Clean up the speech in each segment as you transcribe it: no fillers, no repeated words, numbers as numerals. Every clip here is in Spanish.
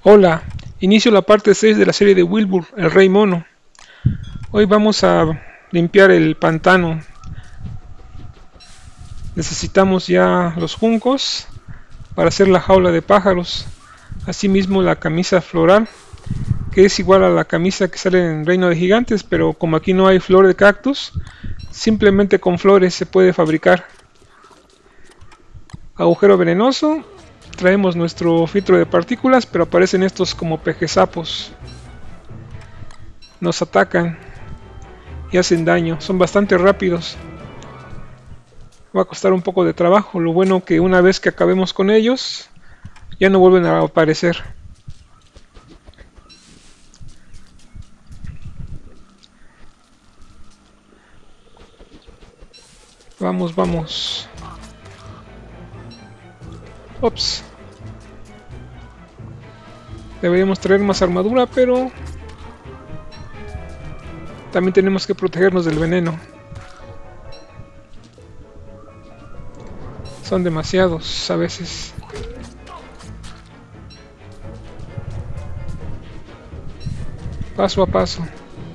Hola, inicio la parte 6 de la serie de Wilbur, el Rey Mono. Hoy vamos a limpiar el pantano. Necesitamos ya los juncos para hacer la jaula de pájaros. Asimismo la camisa floral, que es igual a la camisa que sale en Reino de Gigantes, pero como aquí no hay flor de cactus, simplemente con flores se puede fabricar. Agujero venenoso. Traemos nuestro filtro de partículas, pero aparecen estos como pejesapos. Nos atacan y hacen daño, son bastante rápidos. Va a costar un poco de trabajo, lo bueno que una vez que acabemos con ellos, ya no vuelven a aparecer. Vamos, vamos. Ops. Deberíamos traer más armadura, pero también tenemos que protegernos del veneno. Son demasiados a veces. Paso a paso.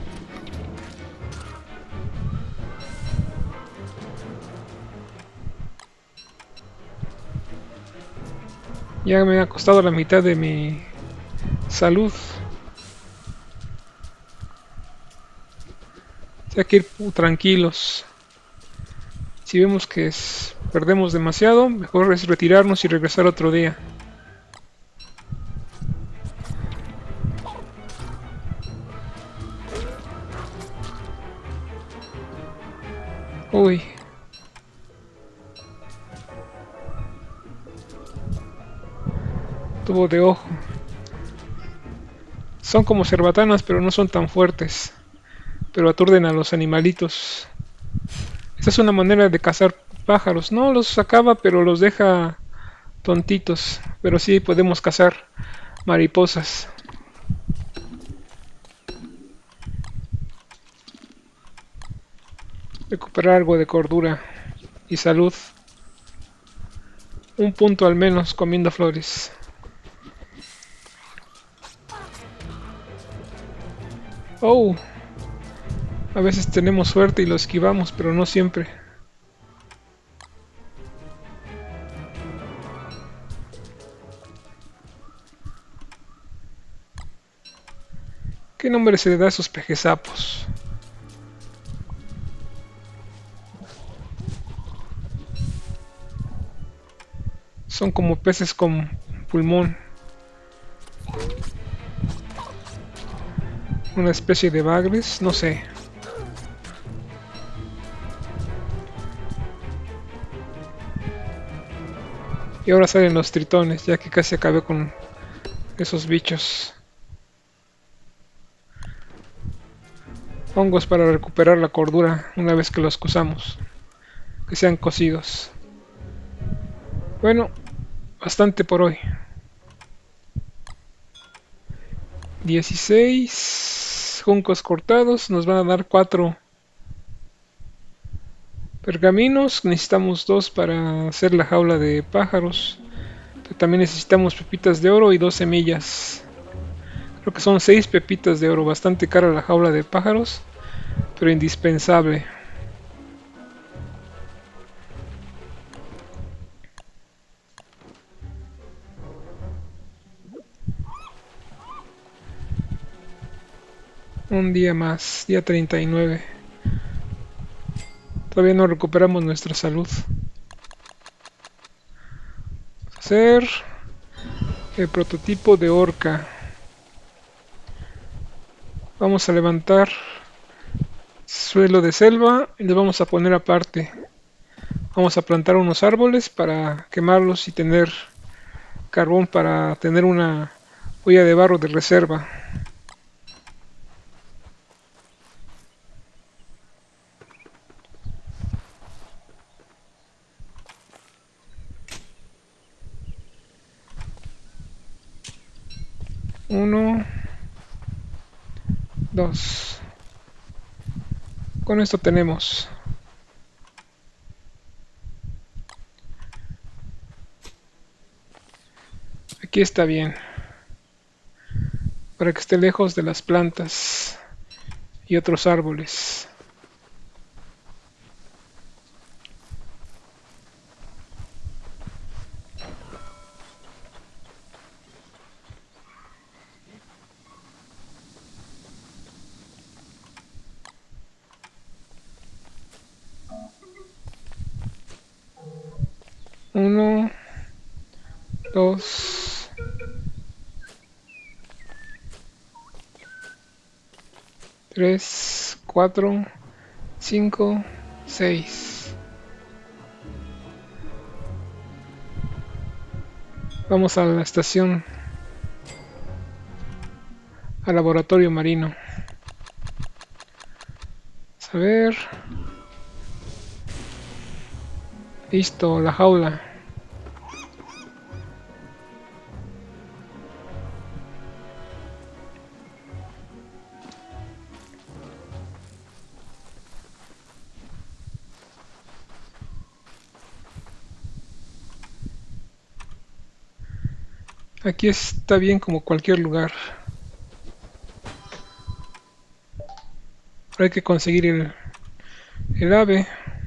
Ya me ha costado la mitad de mi salud. Hay que ir tranquilos. Si vemos que perdemos demasiado, mejor es retirarnos y regresar otro día. Uy. Tubo de ojo. Son como cerbatanas, pero no son tan fuertes. Pero aturden a los animalitos. Esta es una manera de cazar pájaros. No los acaba, pero los deja tontitos. Pero sí podemos cazar mariposas. Recuperar algo de cordura y salud. Un punto al menos comiendo flores. Oh, a veces tenemos suerte y lo esquivamos, pero no siempre. ¿Qué nombre se le da a esos pejesapos? Son como peces con pulmón. Una especie de bagres, no sé. Y ahora salen los tritones, ya que casi acabé con esos bichos. Hongos para recuperar la cordura una vez que los usamos. Que sean cocidos. Bueno, bastante por hoy. 16 juncos cortados, nos van a dar 4 pergaminos. Necesitamos 2 para hacer la jaula de pájaros. Pero también necesitamos pepitas de oro y 2 semillas. Creo que son 6 pepitas de oro, bastante cara la jaula de pájaros, pero indispensable. Un día más, día 39. Todavía no recuperamos nuestra salud. Vamos a hacer el prototipo de orca. Vamos a levantar suelo de selva y le vamos a poner aparte. Vamos a plantar unos árboles para quemarlos y tener carbón para tener una olla de barro de reserva. Uno, dos. Con esto tenemos. Aquí está bien. para que esté lejos de las plantas y otros árboles. Uno, dos, tres, cuatro, cinco, seis. Vamos a la estación, al laboratorio marino. Vamos a ver. Listo, la jaula. Aquí está bien como cualquier lugar. Pero hay que conseguir el ave.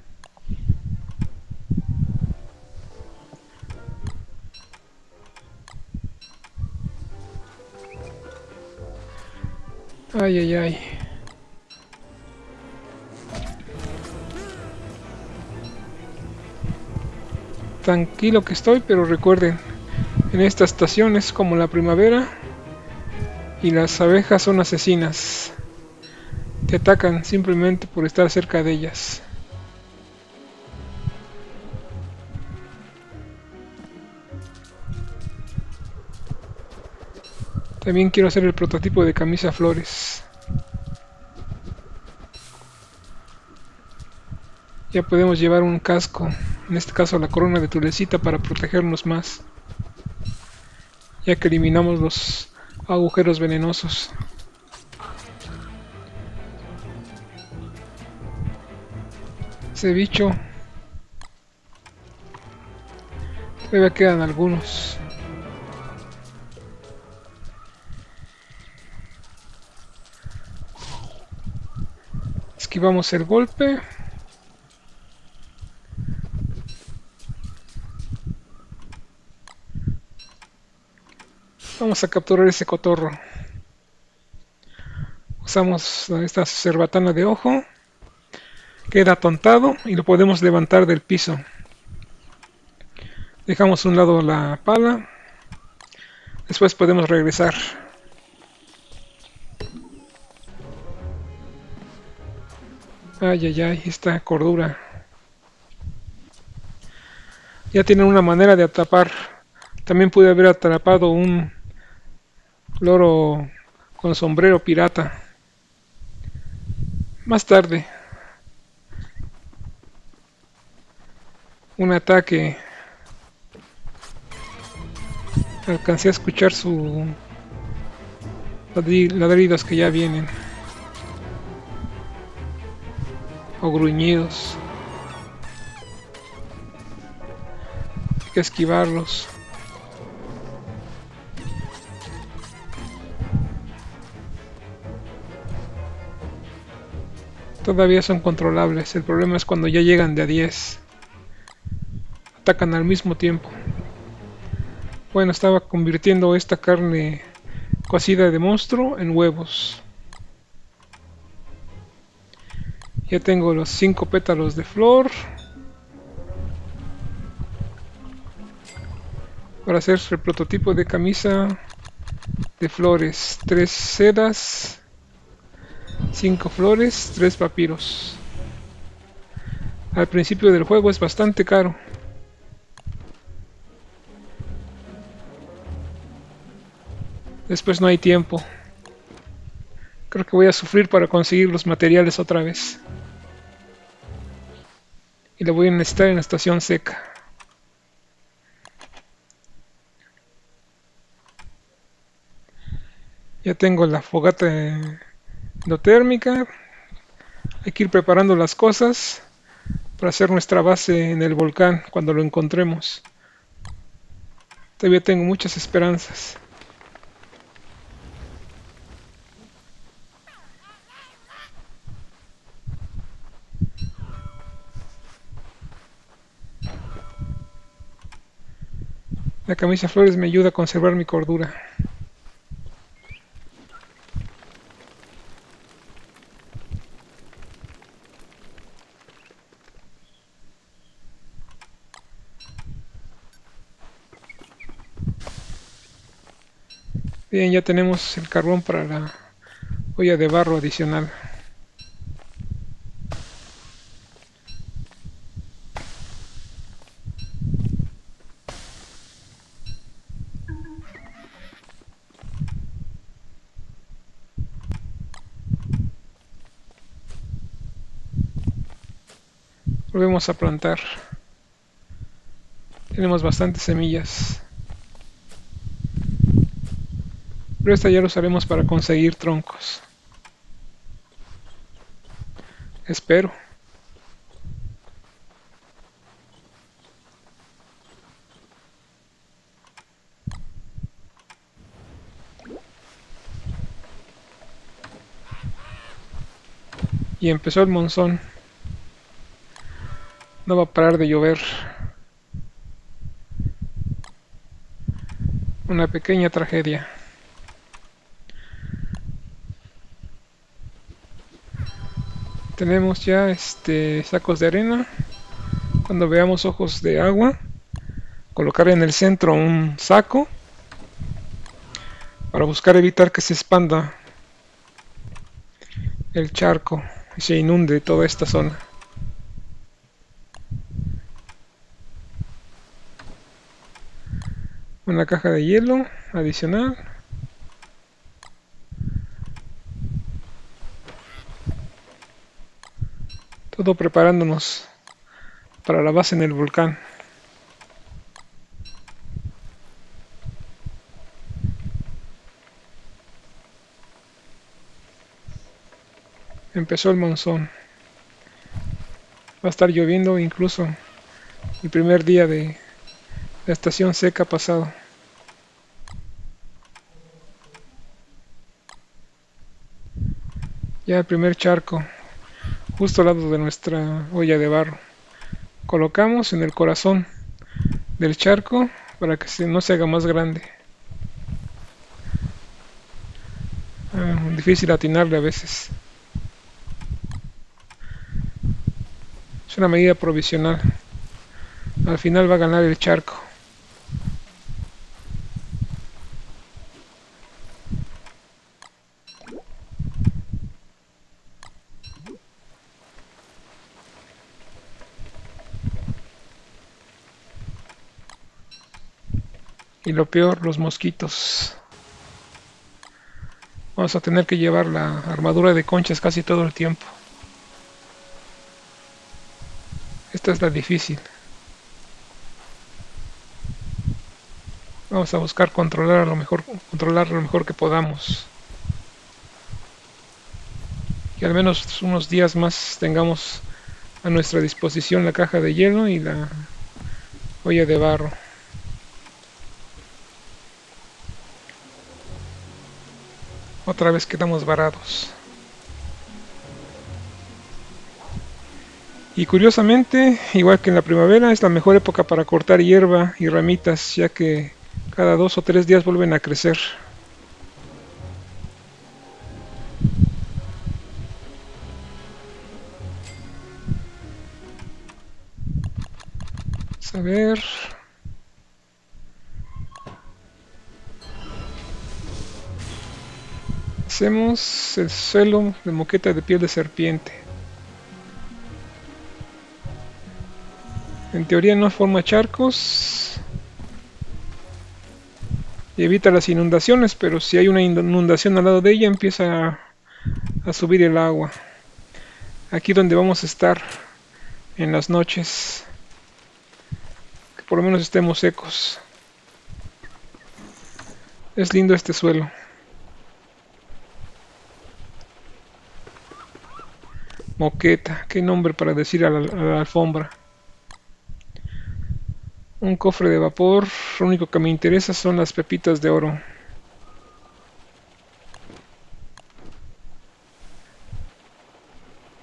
Ay, ay, ay. Tranquilo que estoy, pero recuerden, en esta estación es como la primavera y las abejas son asesinas. Te atacan simplemente por estar cerca de ellas. También quiero hacer el prototipo de camisa flores. Ya podemos llevar un casco, en este caso la corona de tulecita, para protegernos más, ya que eliminamos los agujeros venenosos. Ese bicho, todavía quedan algunos. Esquivamos el golpe. Vamos a capturar ese cotorro. Usamos esta cerbatana de ojo. Queda atontado y lo podemos levantar del piso. Dejamos a un lado la pala. Después podemos regresar. Ay, ay, ay, esta cordura. Ya tienen una manera de atrapar. También pude haber atrapado un loro con sombrero pirata. Más tarde. Un ataque. Alcancé a escuchar sus ladridos que ya vienen. O gruñidos. Hay que esquivarlos. Todavía son controlables. El problema es cuando ya llegan de a 10. Atacan al mismo tiempo. Bueno, estaba convirtiendo esta carne cocida de monstruo en huevos. Ya tengo los 5 pétalos de flor para hacer el prototipo de camisa de flores. 3 sedas, 5 flores, 3 papiros. Al principio del juego es bastante caro. Después no hay tiempo. Creo que voy a sufrir para conseguir los materiales otra vez. Y lo voy a necesitar en la estación seca. Ya tengo la fogata endotérmica. Hay que ir preparando las cosas para hacer nuestra base en el volcán cuando lo encontremos. Todavía tengo muchas esperanzas. La camisa flores me ayuda a conservar mi cordura. Bien, ya tenemos el carbón para la olla de barro adicional. Volvemos a plantar. Tenemos bastantes semillas. Pero esta ya lo usaremos para conseguir troncos. Espero. Y empezó el monzón. No va a parar de llover. Una pequeña tragedia. Tenemos ya sacos de arena. Cuando veamos ojos de agua, colocar en el centro un saco para buscar evitar que se expanda el charco y se inunde toda esta zona. Una caja de hielo adicional. Todo preparándonos para la base en el volcán. Empezó el monzón. Va a estar lloviendo incluso el primer día de la estación seca pasado. Ya el primer charco, justo al lado de nuestra olla de barro. Colocamos en el corazón del charco para que no se haga más grande. Difícil atinarle a veces. Es una medida provisional. Al final va a ganar el charco. Y lo peor, los mosquitos. Vamos a tener que llevar la armadura de conchas casi todo el tiempo. Esta es la difícil. Vamos a buscar controlar lo mejor que podamos. Y al menos unos días más tengamos a nuestra disposición la caja de hielo y la olla de barro. Otra vez quedamos varados. Y curiosamente, igual que en la primavera, es la mejor época para cortar hierba y ramitas, ya que cada 2 o 3 días vuelven a crecer. Vamos a ver. Hacemos el suelo de moqueta de piel de serpiente. En teoría no forma charcos y evita las inundaciones, pero si hay una inundación al lado de ella empieza a subir el agua. Aquí donde vamos a estar en las noches, que por lo menos estemos secos. Es lindo este suelo. Moqueta, qué nombre para decir a la alfombra. Un cofre de vapor, lo único que me interesa son las pepitas de oro.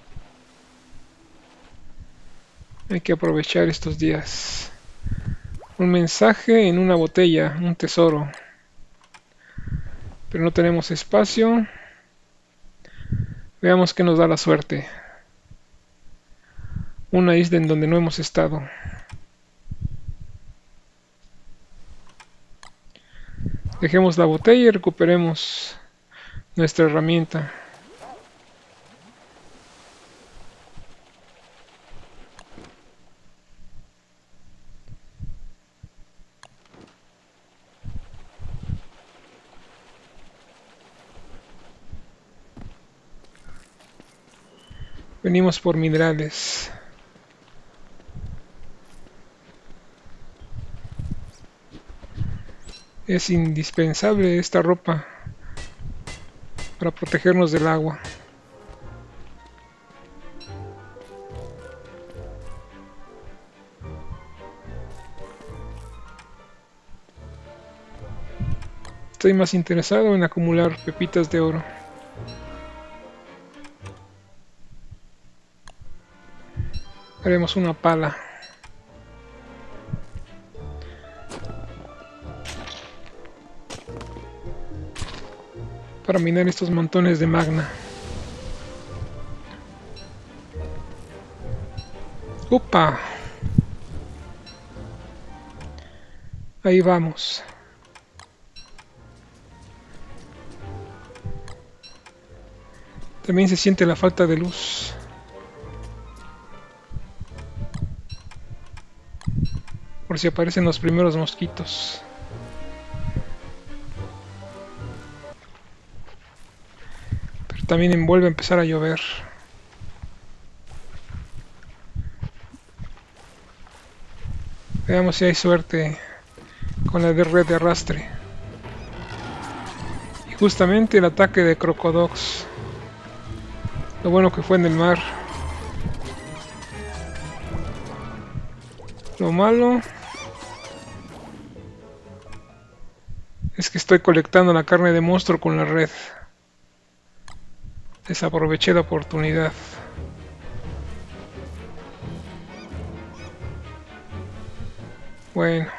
Hay que aprovechar estos días. Un mensaje en una botella, un tesoro. Pero no tenemos espacio. Veamos qué nos da la suerte. Una isla en donde no hemos estado. Dejemos la botella y recuperemos nuestra herramienta. Venimos por minerales. Es indispensable esta ropa para protegernos del agua. Estoy más interesado en acumular pepitas de oro. Haremos una pala. Para minar estos montones de magna. ¡Upa! Ahí vamos. También se siente la falta de luz. Por si aparecen los primeros mosquitos. Pero también vuelve a empezar a llover. Veamos si hay suerte con la de red de arrastre. Y justamente el ataque de Crocodox. Lo bueno que fue en el mar. Lo malo es que estoy colectando la carne de monstruo con la red. Desaproveché la oportunidad. Bueno.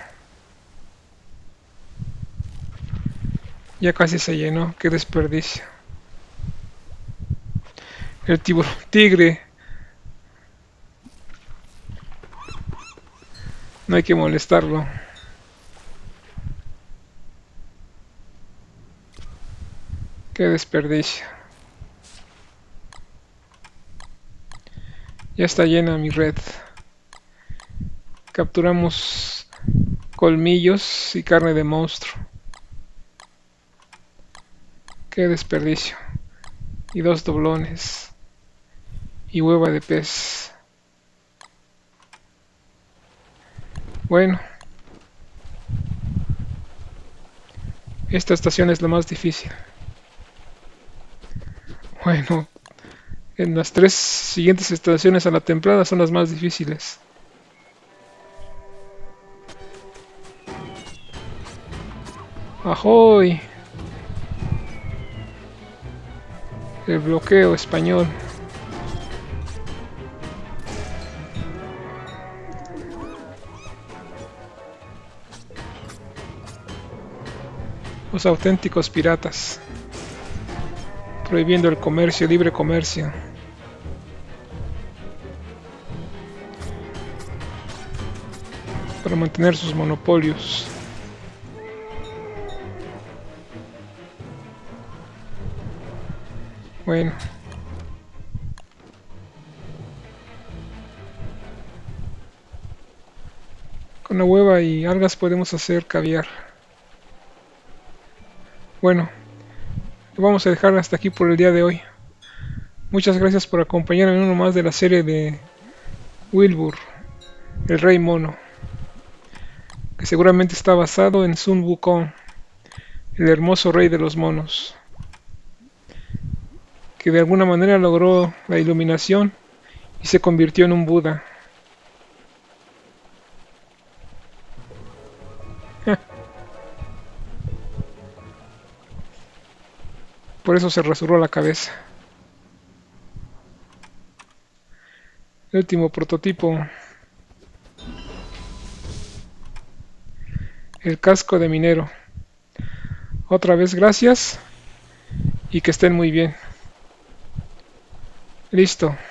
Ya casi se llenó. Qué desperdicio. El tiburón tigre. No hay que molestarlo. Qué desperdicio. Ya está llena mi red. Capturamos colmillos y carne de monstruo. Qué desperdicio. Y 2 doblones. Y hueva de pez. Bueno. Esta estación es la más difícil. Bueno. En las 3 siguientes estaciones a la templada son las más difíciles. ¡Ahoy! El bloqueo español. Los auténticos piratas. Prohibiendo el comercio, libre comercio. Para mantener sus monopolios. Bueno. Con la hueva y algas podemos hacer caviar. Bueno, lo vamos a dejar hasta aquí por el día de hoy. Muchas gracias por acompañarme en uno más de la serie de Wilbur, el Rey Mono, que seguramente está basado en Sun Wukong, el hermoso rey de los monos, que de alguna manera logró la iluminación y se convirtió en un Buda. Por eso se rasuró la cabeza. El último prototipo el casco de minero. Otra vez gracias y que estén muy bien. Listo.